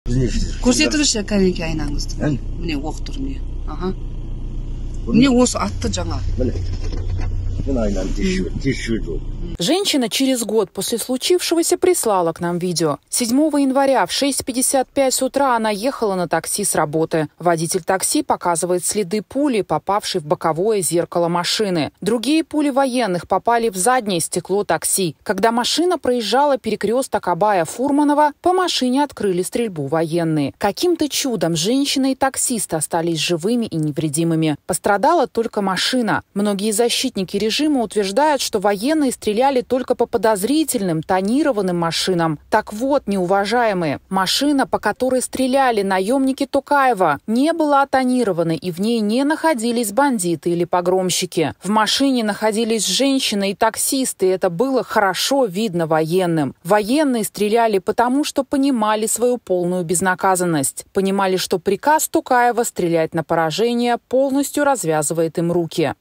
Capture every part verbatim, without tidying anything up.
көрсетіңізші кәнеке айнаңызды. Міне оқ тұр міне. Аха. Міне осы атты жаңа. Міне. Міне айнан тешует. Женщина через год после случившегося прислала к нам видео. седьмого января в шесть пятьдесят пять утра она ехала на такси с работы. Водитель такси показывает следы пули, попавшей в боковое зеркало машины. Другие пули военных попали в заднее стекло такси. Когда машина проезжала перекресток Абая-Фурманова, по машине открыли стрельбу военные. Каким-то чудом женщина и таксист остались живыми и невредимыми. Пострадала только машина. Многие защитники режима утверждают, что военные стреляли только по подозрительным тонированным машинам. Так вот, неуважаемые, машина, по которой стреляли наемники Токаева, не была тонирована, и в ней не находились бандиты или погромщики. В машине находились женщины и таксисты, и это было хорошо видно военным. Военные стреляли потому, что понимали свою полную безнаказанность. Понимали, что приказ Токаева стрелять на поражение полностью развязывает им руки.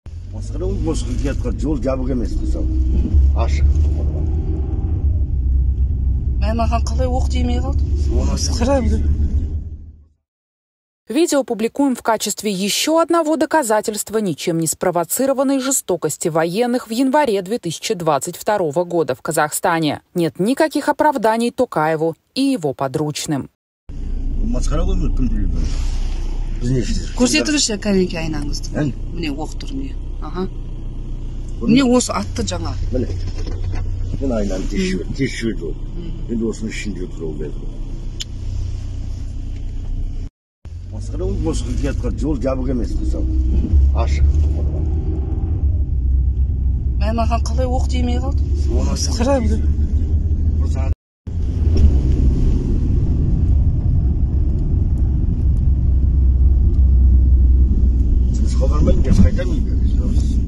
Видео публикуем в качестве еще одного доказательства ничем не спровоцированной жестокости военных в январе две тысячи двадцать второго года в Казахстане. Нет никаких оправданий Токаеву и его подручным. Көрсетіңізші кәнеке айнаңызды. Міне оқ тұр міне. Аха. Міне осы атты жаңа. Міне. Міне айнан тешует. Енді осының ішінде тұр ол бәді. Масқара ол босқы кеткен жол жабық емес мысалы. Ашық. Мен маған қалай оқ демей қалды? Масқара. Habermen, jetzt reicht er nicht.